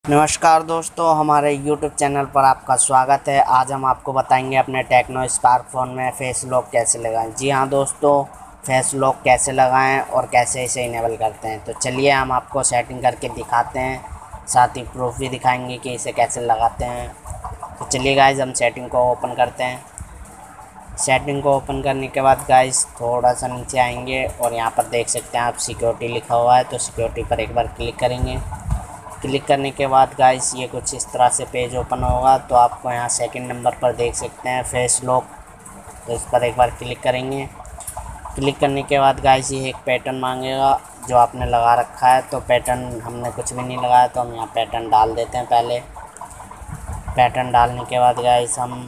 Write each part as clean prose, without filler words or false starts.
नमस्कार दोस्तों, हमारे YouTube चैनल पर आपका स्वागत है। आज हम आपको बताएंगे अपने टेक्नो स्पार्क फ़ोन में फेस लॉक कैसे लगाएं। जी हाँ दोस्तों, फेस लॉक कैसे लगाएं और कैसे इसे इनेबल करते हैं, तो चलिए हम आपको सेटिंग करके दिखाते हैं, साथ ही प्रूफ भी दिखाएंगे कि इसे कैसे लगाते हैं। तो चलिए गाइस, हम सेटिंग को ओपन करते हैं। सेटिंग को ओपन करने के बाद गाइस थोड़ा सा नीचे आएंगे और यहाँ पर देख सकते हैं आप सिक्योरिटी लिखा हुआ है, तो सिक्योरिटी पर एक बार क्लिक करेंगे। क्लिक करने के बाद गाइस ये कुछ इस तरह से पेज ओपन होगा। तो आपको यहाँ सेकंड नंबर पर देख सकते हैं फेस लॉक, तो इस पर एक बार क्लिक करेंगे। क्लिक करने के बाद गाइस ये एक पैटर्न मांगेगा जो आपने लगा रखा है। तो पैटर्न हमने कुछ भी नहीं लगाया, तो हम यहाँ पैटर्न डाल देते हैं। पहले पैटर्न डालने के बाद गाइस हम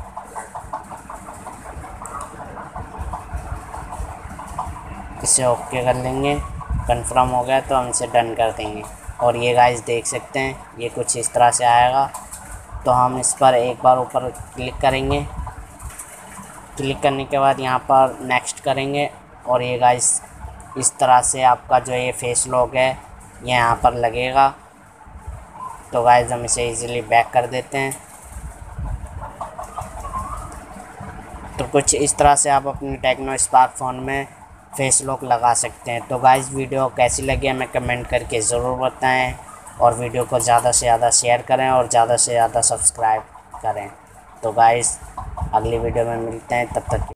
इसे ओके कर लेंगे। कंफर्म हो गया तो हम इसे डन कर देंगे। और ये गाइस देख सकते हैं ये कुछ इस तरह से आएगा। तो हम इस पर एक बार ऊपर क्लिक करेंगे। क्लिक करने के बाद यहाँ पर नेक्स्ट करेंगे और ये गाइस इस तरह से आपका जो ये फेस लॉक है ये यहाँ पर लगेगा। तो गाइस हम इसे इजीली बैक कर देते हैं। तो कुछ इस तरह से आप अपने टेक्नो स्पार्क फ़ोन में फेस लॉक लगा सकते हैं। तो गाइस वीडियो कैसी लगी हमें कमेंट करके ज़रूर बताएं और वीडियो को ज़्यादा से ज़्यादा शेयर करें और ज़्यादा से ज़्यादा सब्सक्राइब करें। तो गाइस अगली वीडियो में मिलते हैं, तब तक